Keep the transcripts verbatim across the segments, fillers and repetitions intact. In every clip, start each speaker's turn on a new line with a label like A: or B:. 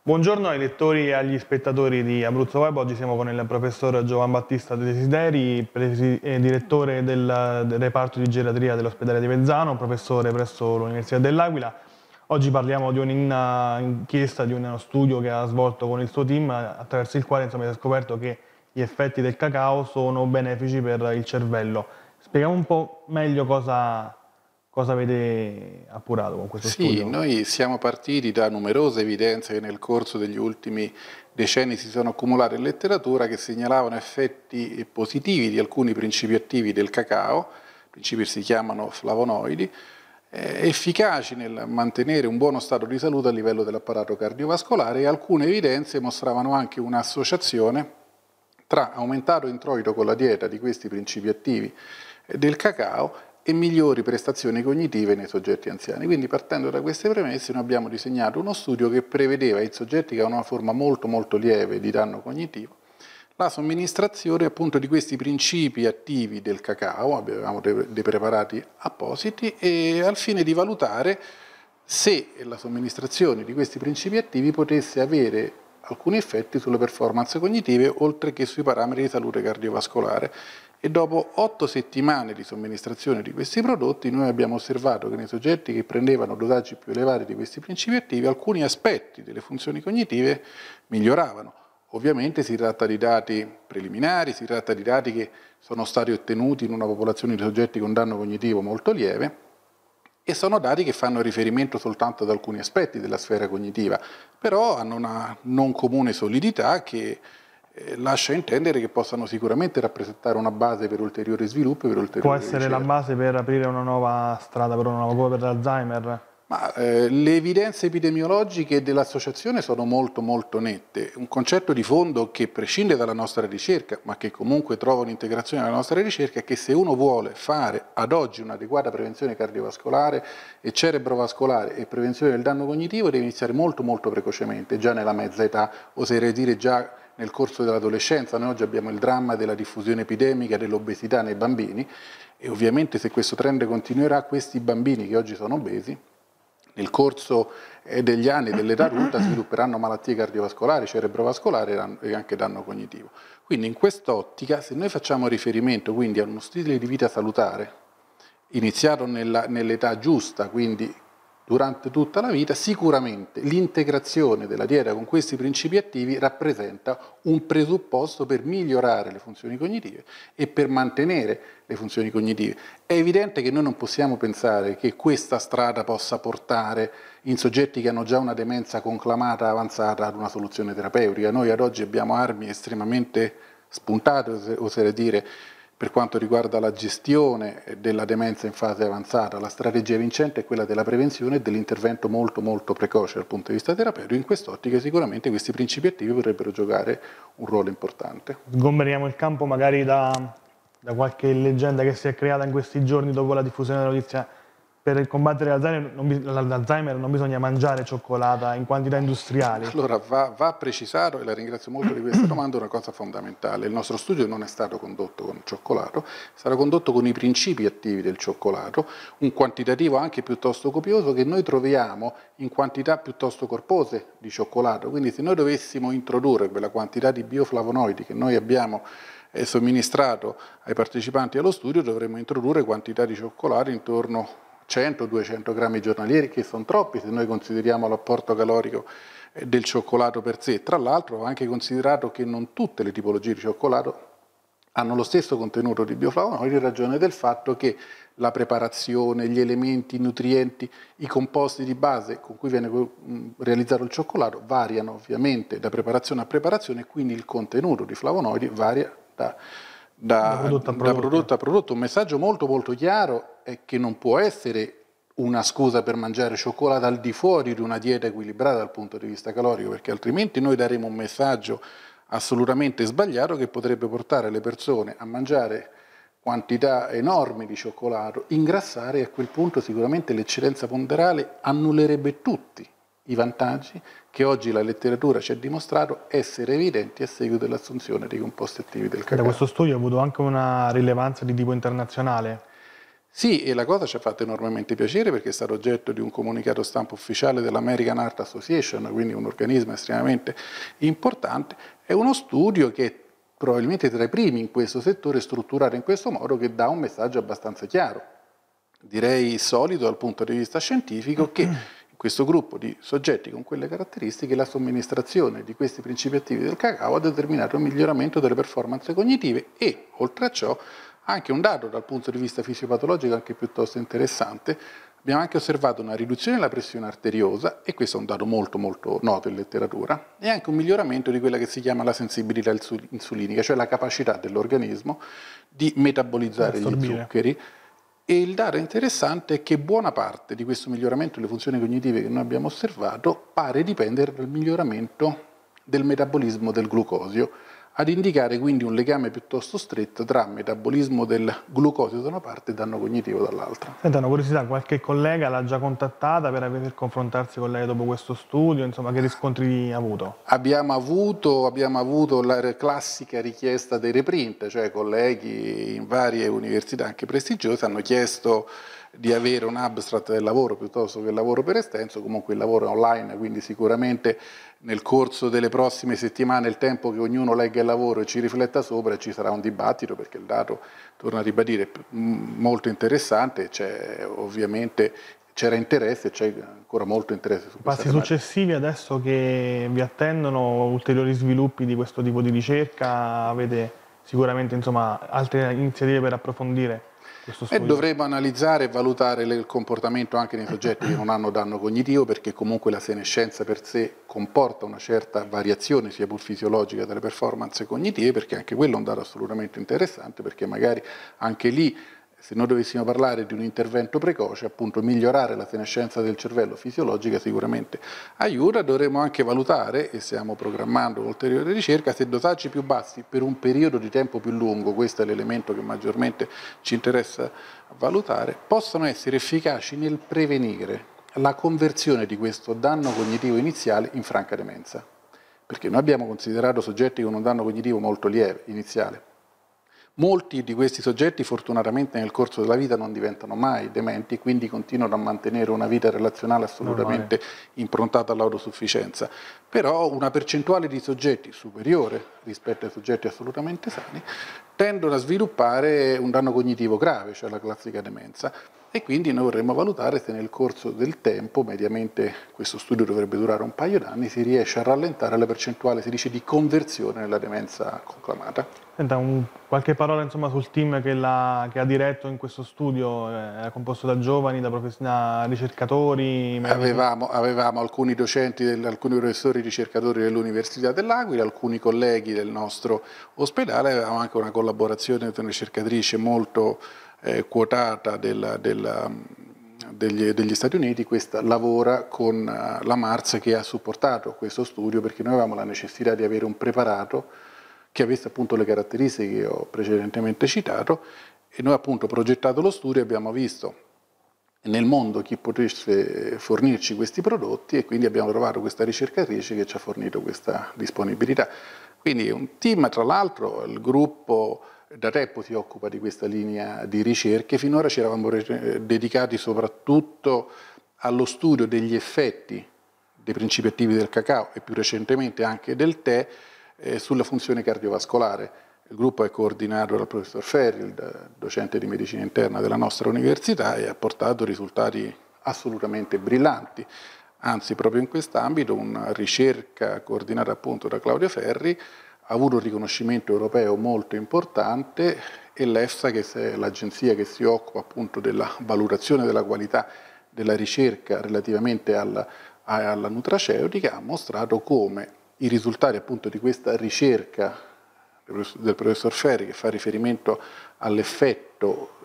A: Buongiorno ai lettori e agli spettatori di Abruzzo Web. Oggi siamo con il professor Giovan Battista Desideri, presi- eh, direttore del, del reparto di geriatria dell'ospedale di Vezzano, professore presso l'Università dell'Aquila. Oggi parliamo di un'inchiesta, di uno studio che ha svolto con il suo team, attraverso il quale insomma, si è scoperto che gli effetti del cacao sono benefici per il cervello. Spieghiamo un po' meglio cosa, cosa avete appurato con questo
B: Sì,
A: studio.
B: noi siamo partiti da numerose evidenze che nel corso degli ultimi decenni si sono accumulate in letteratura che segnalavano effetti positivi di alcuni principi attivi del cacao, principi che si chiamano flavonoidi, eh, efficaci nel mantenere un buono stato di salute a livello dell'apparato cardiovascolare, e alcune evidenze mostravano anche un'associazione tra aumentato introito con la dieta di questi principi attivi del cacao e migliori prestazioni cognitive nei soggetti anziani. Quindi, partendo da queste premesse, noi abbiamo disegnato uno studio che prevedeva in soggetti che hanno una forma molto molto lieve di danno cognitivo la somministrazione appunto di questi principi attivi del cacao. Avevamo dei preparati appositi, e al fine di valutare se la somministrazione di questi principi attivi potesse avere alcuni effetti sulle performance cognitive, oltre che sui parametri di salute cardiovascolare. E dopo otto settimane di somministrazione di questi prodotti noi abbiamo osservato che nei soggetti che prendevano dosaggi più elevati di questi principi attivi alcuni aspetti delle funzioni cognitive miglioravano. Ovviamente si tratta di dati preliminari, si tratta di dati che sono stati ottenuti in una popolazione di soggetti con danno cognitivo molto lieve, e sono dati che fanno riferimento soltanto ad alcuni aspetti della sfera cognitiva, però hanno una non comune solidità che eh, lascia intendere che possano sicuramente rappresentare una base per ulteriori sviluppi, per ulteriori
A: Può essere
B: ricerche.
A: la base per aprire una nuova strada per una nuova cura per l'Alzheimer?
B: Ma eh, le evidenze epidemiologiche dell'associazione sono molto molto nette. Un concetto di fondo che prescinde dalla nostra ricerca, ma che comunque trova un'integrazione nella nostra ricerca, è che se uno vuole fare ad oggi un'adeguata prevenzione cardiovascolare e cerebrovascolare e prevenzione del danno cognitivo, deve iniziare molto molto precocemente, già nella mezza età, oserei dire già nel corso dell'adolescenza. Noi oggi abbiamo il dramma della diffusione epidemica dell'obesità nei bambini, e ovviamente se questo trend continuerà, questi bambini che oggi sono obesi nel corso degli anni dell'età adulta svilupperanno malattie cardiovascolari, cerebrovascolari e anche danno cognitivo. Quindi in quest'ottica, se noi facciamo riferimento quindi a uno stile di vita salutare, iniziato nell'età giusta, quindi durante tutta la vita, sicuramente l'integrazione della dieta con questi principi attivi rappresenta un presupposto per migliorare le funzioni cognitive e per mantenere le funzioni cognitive. È evidente che noi non possiamo pensare che questa strada possa portare in soggetti che hanno già una demenza conclamata avanzata ad una soluzione terapeutica. Noi ad oggi abbiamo armi estremamente spuntate, oserei dire, per quanto riguarda la gestione della demenza in fase avanzata. La strategia vincente è quella della prevenzione e dell'intervento molto molto precoce dal punto di vista terapeutico. In quest'ottica sicuramente questi principi attivi potrebbero giocare un ruolo importante.
A: Sgomberiamo il campo magari da, da qualche leggenda che si è creata in questi giorni dopo la diffusione della notizia. Per combattere l'Alzheimer non, l'Alzheimer non bisogna mangiare cioccolata in quantità industriali.
B: Allora va, va precisato, e la ringrazio molto di questa domanda, una cosa fondamentale. Il nostro studio non è stato condotto con il cioccolato, è stato condotto con i principi attivi del cioccolato, un quantitativo anche piuttosto copioso che noi troviamo in quantità piuttosto corpose di cioccolato. Quindi se noi dovessimo introdurre quella quantità di bioflavonoidi che noi abbiamo eh, somministrato ai partecipanti allo studio, dovremmo introdurre quantità di cioccolato intorno a cento duecento grammi giornalieri, che sono troppi se noi consideriamo l'apporto calorico del cioccolato per sé. Tra l'altro ho anche considerato che non tutte le tipologie di cioccolato hanno lo stesso contenuto di bioflavonoidi, in ragione del fatto che la preparazione, gli elementi, i nutrienti, i composti di base con cui viene realizzato il cioccolato variano ovviamente da preparazione a preparazione, e quindi il contenuto di flavonoidi varia da Da,
A: Da prodotto a
B: da
A: prodotto.
B: prodotto a prodotto. Un messaggio molto molto chiaro è che non può essere una scusa per mangiare cioccolato al di fuori di una dieta equilibrata dal punto di vista calorico, perché altrimenti noi daremo un messaggio assolutamente sbagliato che potrebbe portare le persone a mangiare quantità enormi di cioccolato, ingrassare, e a quel punto sicuramente l'eccedenza ponderale annullerebbe tutti i vantaggi che oggi la letteratura ci ha dimostrato essere evidenti a seguito dell'assunzione dei composti attivi del cacao.
A: Da questo studio ha avuto anche una rilevanza di tipo internazionale?
B: Sì, e la cosa ci ha fatto enormemente piacere perché è stato oggetto di un comunicato stampa ufficiale dell'American Heart Association, quindi un organismo estremamente importante. È uno studio che è probabilmente tra i primi in questo settore strutturato in questo modo, che dà un messaggio abbastanza chiaro, direi solido dal punto di vista scientifico, che in questo gruppo di soggetti con quelle caratteristiche la somministrazione di questi principi attivi del cacao ha determinato un miglioramento delle performance cognitive e, oltre a ciò, anche un dato dal punto di vista fisiopatologico anche piuttosto interessante. Abbiamo anche osservato una riduzione della pressione arteriosa, e questo è un dato molto molto noto in letteratura, e anche un miglioramento di quella che si chiama la sensibilità insulinica, cioè la capacità dell'organismo di metabolizzare gli zuccheri. E il dato interessante è che buona parte di questo miglioramento delle funzioni cognitive che noi abbiamo osservato pare dipendere dal miglioramento del metabolismo del glucosio, ad indicare quindi un legame piuttosto stretto tra metabolismo del glucosio da una parte e danno cognitivo dall'altra.
A: Senta, una curiosità, qualche collega l'ha già contattata per, per confrontarsi con lei dopo questo studio? Insomma, che riscontri ha avuto?
B: Abbiamo avuto, abbiamo avuto la classica richiesta dei reprint, cioè colleghi in varie università anche prestigiose hanno chiesto di avere un abstract del lavoro piuttosto che il lavoro per estenso. Comunque il lavoro è online, quindi sicuramente nel corso delle prossime settimane, il tempo che ognuno legga il lavoro e ci rifletta sopra, ci sarà un dibattito, perché il dato, torno a ribadire, è molto interessante. C'è ovviamente c'era interesse e c'è ancora molto interesse su questa
A: Passi successivi adesso che vi attendono, ulteriori sviluppi di questo tipo di ricerca? Avete sicuramente, insomma, altre iniziative per approfondire questo studio?
B: E dovremo analizzare e valutare il comportamento anche nei soggetti che non hanno danno cognitivo, perché comunque la senescenza per sé comporta una certa variazione, sia pur fisiologica, delle performance cognitive, perché anche quello è un dato assolutamente interessante, perché magari anche lì, se noi dovessimo parlare di un intervento precoce, appunto migliorare la senescenza del cervello fisiologica sicuramente aiuta. Dovremo anche valutare, e stiamo programmando ulteriore ricerca, se dosaggi più bassi per un periodo di tempo più lungo, questo è l'elemento che maggiormente ci interessa valutare, possono essere efficaci nel prevenire la conversione di questo danno cognitivo iniziale in franca demenza. Perché noi abbiamo considerato soggetti con un danno cognitivo molto lieve, iniziale. Molti di questi soggetti fortunatamente nel corso della vita non diventano mai dementi, quindi continuano a mantenere una vita relazionale assolutamente improntata all'autosufficienza. Però una percentuale di soggetti superiore rispetto ai soggetti assolutamente sani tendono a sviluppare un danno cognitivo grave, cioè la classica demenza. E quindi noi vorremmo valutare se nel corso del tempo, mediamente questo studio dovrebbe durare un paio d'anni, si riesce a rallentare la percentuale, si dice, di conversione nella demenza conclamata.
A: Senta, un, qualche parola insomma, sul team che, la, che ha diretto in questo studio, è composto da giovani, da, da ricercatori?
B: Avevamo, avevamo alcuni docenti, alcuni professori ricercatori dell'Università dell'Aquila, alcuni colleghi del nostro ospedale, avevamo anche una collaborazione con una ricercatrice molto eh, quotata della, della, degli, degli Stati Uniti. Questa lavora con uh, la Mars, che ha supportato questo studio, perché noi avevamo la necessità di avere un preparato che avesse appunto le caratteristiche che ho precedentemente citato, e noi appunto progettato lo studio abbiamo visto nel mondo chi potesse fornirci questi prodotti, e quindi abbiamo trovato questa ricercatrice che ci ha fornito questa disponibilità. Quindi è un team, tra l'altro il gruppo da tempo si occupa di questa linea di ricerche. Finora ci eravamo dedicati soprattutto allo studio degli effetti dei principi attivi del cacao e più recentemente anche del tè eh, sulla funzione cardiovascolare. Il gruppo è coordinato dal professor Ferri, il docente di medicina interna della nostra università, e ha portato risultati assolutamente brillanti. Anzi, proprio in quest'ambito una ricerca coordinata appunto da Claudio Ferri ha avuto un riconoscimento europeo molto importante, e l'EFSA, che è l'agenzia che si occupa appunto della valutazione della qualità della ricerca relativamente alla, alla nutraceutica, ha mostrato come i risultati appunto di questa ricerca del professor Ferri, che fa riferimento all'effetto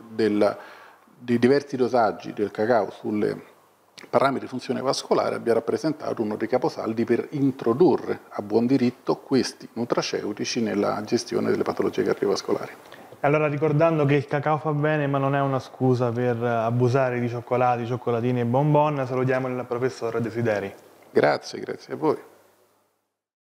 B: di diversi dosaggi del cacao sulle parametri di funzione vascolare, abbia rappresentato uno dei caposaldi per introdurre a buon diritto questi nutraceutici nella gestione delle patologie cardiovascolari.
A: Allora, ricordando che il cacao fa bene, ma non è una scusa per abusare di cioccolati, cioccolatini e bonbon, salutiamo il professor Desideri.
B: Grazie, grazie a voi.